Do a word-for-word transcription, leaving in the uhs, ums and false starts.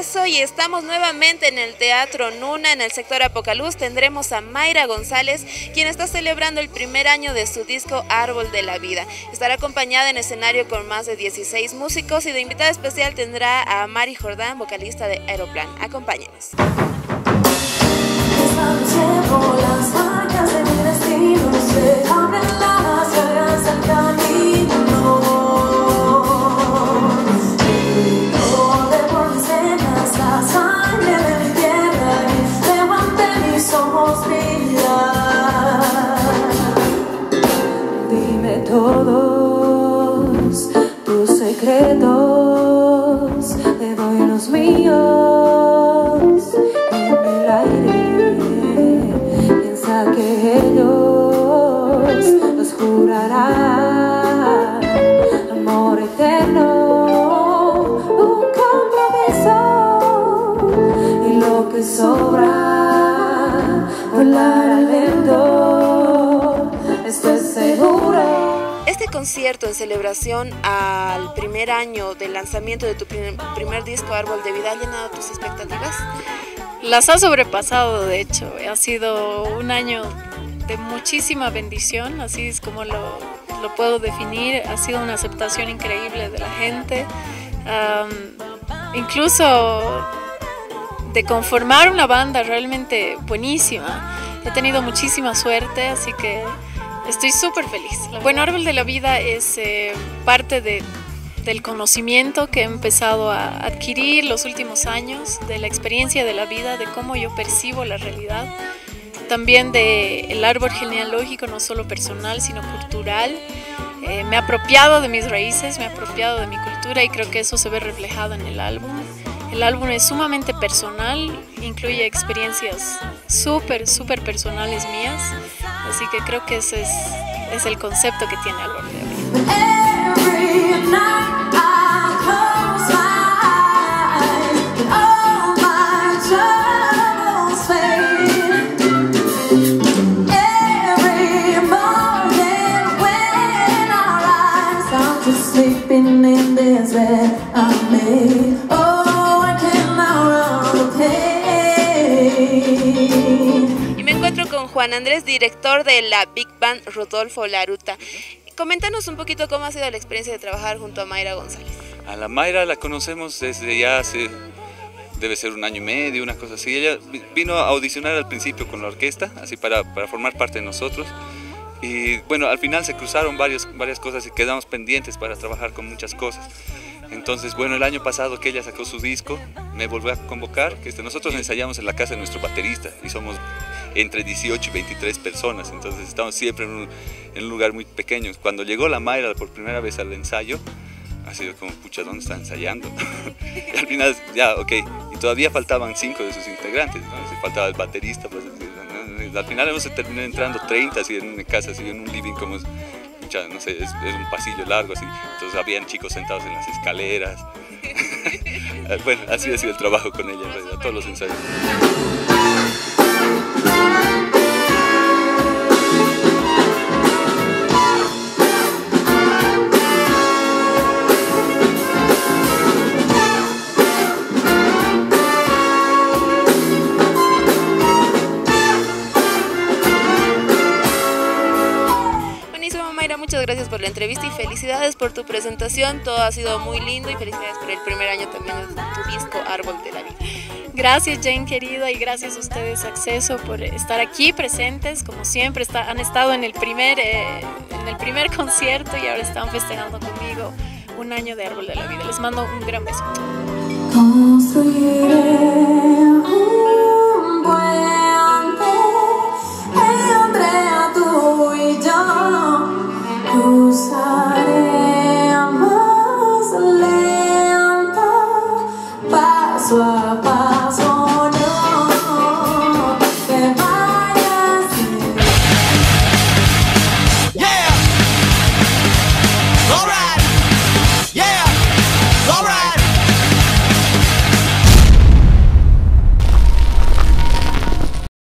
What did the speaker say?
regreso y estamos nuevamente en el Teatro Nuna, en el sector Apocaluz. Tendremos a Mayra González, quien está celebrando el primer año de su disco Árbol de la Vida. Estará acompañada en escenario con más de dieciséis músicos y de invitada especial tendrá a Mari Jordán, vocalista de Aeroplan. Acompáñenos. Dime todos tus secretos, te doy los míos en el aire. Piensa que ellos nos jurarán amor eterno, un compromiso y lo que sobra, volar al viento, esto es seguro. Este concierto en celebración al primer año del lanzamiento de tu primer, primer disco Árbol de Vida, ¿ha llenado tus expectativas? Las ha sobrepasado, de hecho. Ha sido un año de muchísima bendición, así es como lo, lo puedo definir. Ha sido una aceptación increíble de la gente, um, incluso de conformar una banda realmente buenísima. He tenido muchísima suerte, así que estoy súper feliz. Bueno, Árbol de la Vida es eh, parte de, del conocimiento que he empezado a adquirir los últimos años, de la experiencia de la vida, de cómo yo percibo la realidad, también del árbol genealógico, no solo personal, sino cultural. Eh, me he apropiado de mis raíces, me he apropiado de mi cultura y creo que eso se ve reflejado en el álbum. El álbum es sumamente personal, incluye experiencias súper, súper personales mías, así que creo que ese es, es el concepto que tiene Árbol de la Vida. Con Juan Andrés, director de la Big Band Rodolfo Laruta. Coméntanos un poquito cómo ha sido la experiencia de trabajar junto a Mayra González. A la Mayra la conocemos desde ya hace, debe ser un año y medio, una cosa así. Ella vino a audicionar al principio con la orquesta, así para, para formar parte de nosotros. Y bueno, al final se cruzaron varios, varias cosas y quedamos pendientes para trabajar con muchas cosas. Entonces, bueno, el año pasado que ella sacó su disco, me volvió a convocar, que este, nosotros ensayamos en la casa de nuestro baterista y somos entre dieciocho y veintitrés personas, entonces estamos siempre en un, en un lugar muy pequeño. Cuando llegó la Mayra por primera vez al ensayo, ha sido como, pucha, ¿dónde está ensayando? Y al final, ya, ok, y todavía faltaban cinco de sus integrantes, ¿no? Faltaba el baterista, pues, al final hemos terminado entrando treinta, así en una casa, así en un living como... no sé, es, es un pasillo largo así, entonces habían chicos sentados en las escaleras. Bueno, así ha sido el trabajo con ella en realidad, todos los ensayos. Muchas gracias por la entrevista y felicidades por tu presentación. Todo ha sido muy lindo y felicidades por el primer año también de tu disco Árbol de la Vida. Gracias, Jane querida, y gracias a ustedes, Acceso, por estar aquí presentes. Como siempre, está, han estado en el, primer, eh, en el primer concierto y ahora están festejando conmigo un año de Árbol de la Vida. Les mando un gran beso. Construiré